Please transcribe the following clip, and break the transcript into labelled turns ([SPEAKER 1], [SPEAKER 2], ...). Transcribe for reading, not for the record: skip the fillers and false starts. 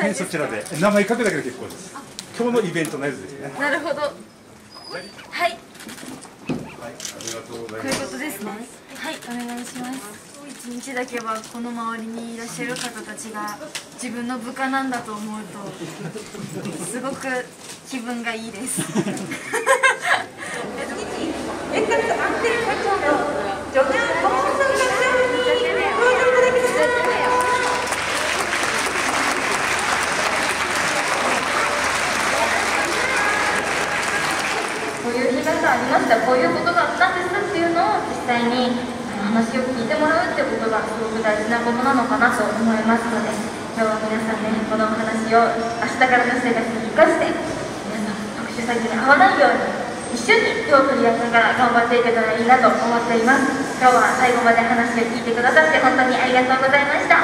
[SPEAKER 1] はい、そちらで名前書くだけで結構です。今日のイベントのやつですね。
[SPEAKER 2] なるほど。はい。
[SPEAKER 1] はい、ありがとうございます。
[SPEAKER 2] こういうことですね。はい、お願いします。一日だけはこの周りにいらっしゃる方たちが自分の部下なんだと思うとすごく気分がいいです。こういう日がありました、こういうことがあったんですっていうのを実際に話を聞いてもらうってことがすごく大事なことなのかなと思いますので、今日は皆さんね、この話を明日からの生活に生かして、皆さん特殊詐欺に遭わないように一緒に手を取り合いながら頑張っていけたらいいなと思っています。今日は最後まで話を聞いてくださって本当にありがとうございました。